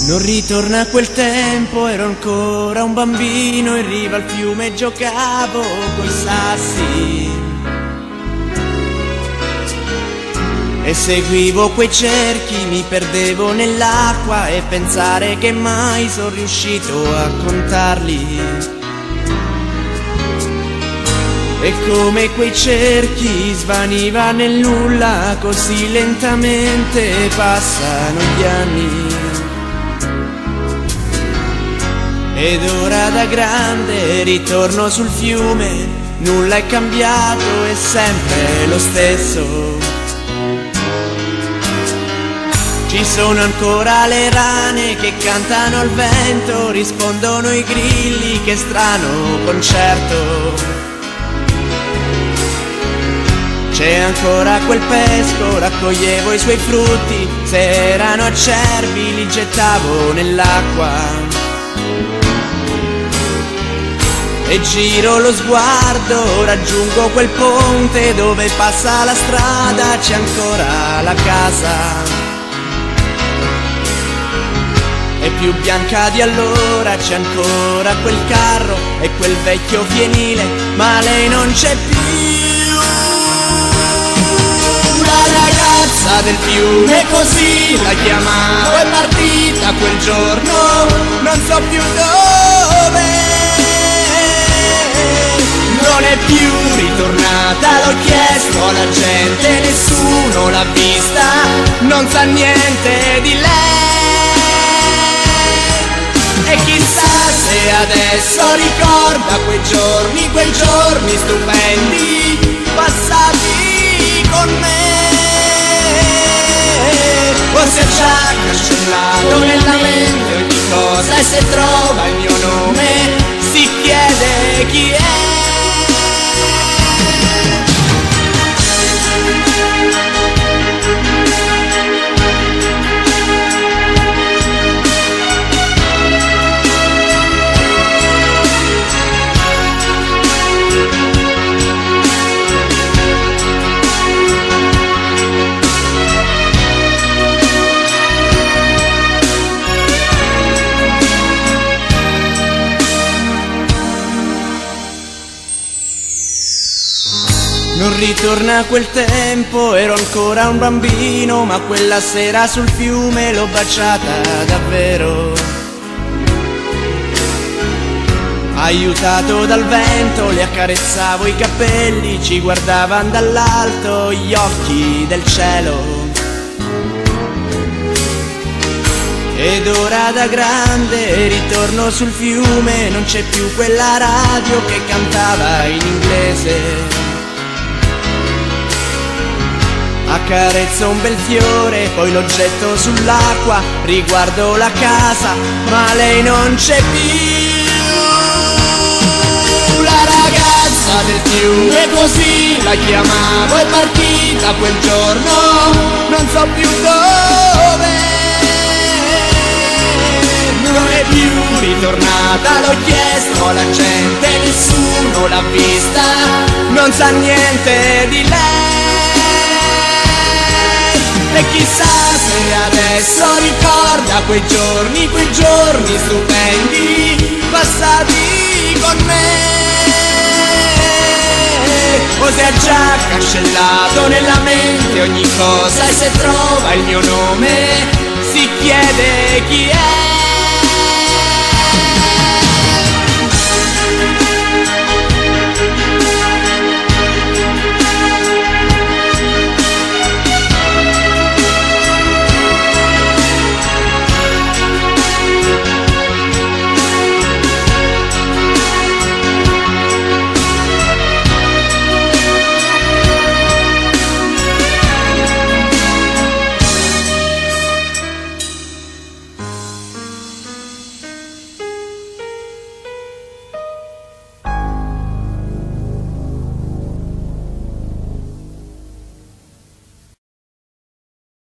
Non ritorna a quel tempo, ero ancora un bambino, in riva al fiume giocavo coi sassi e seguivo quei cerchi, mi perdevo nell'acqua e pensare che mai sono riuscito a contarli. E come quei cerchi svaniva nel nulla, così lentamente passano gli anni. Ed ora da grande ritorno sul fiume, nulla è cambiato, è sempre lo stesso. Ci sono ancora le rane che cantano al vento, rispondono i grilli, che strano concerto. C'è ancora quel pesco, raccoglievo i suoi frutti, se erano acerbi li gettavo nell'acqua. E giro lo sguardo, raggiungo quel ponte dove passa la strada, c'è ancora la casa. È più bianca di allora, c'è ancora quel carro e quel vecchio fienile, ma lei non c'è più. La ragazza del fiume, così la chiamavo, è partita quel giorno, non so più dove. Non è più ritornata, l'ho chiesto alla gente, nessuno l'ha vista, non sa niente di lei. E chissà se adesso ricorda quei giorni stupendi, passati con me. O se ha già cancellato nella mente ogni cosa, e se trova il mio nome si chiede chi è. Non ritorna a quel tempo, ero ancora un bambino, ma quella sera sul fiume l'ho baciata davvero. Aiutato dal vento le accarezzavo i capelli, ci guardavano dall'alto gli occhi del cielo. Ed ora da grande ritorno sul fiume, non c'è più quella radio che cantava in inglese. Accarezzo un bel fiore, poi lo getto sull'acqua, riguardo la casa, ma lei non c'è più. La ragazza del fiume, così la chiamavo, è partita quel giorno, non so più dove. Non è più ritornata, l'ho chiesto alla gente, nessuno l'ha vista, non sa niente di lei. E chissà se adesso ricorda quei giorni stupendi, passati con me. O se ha già cancellato nella mente ogni cosa, e se trova il mio nome si chiede chi è.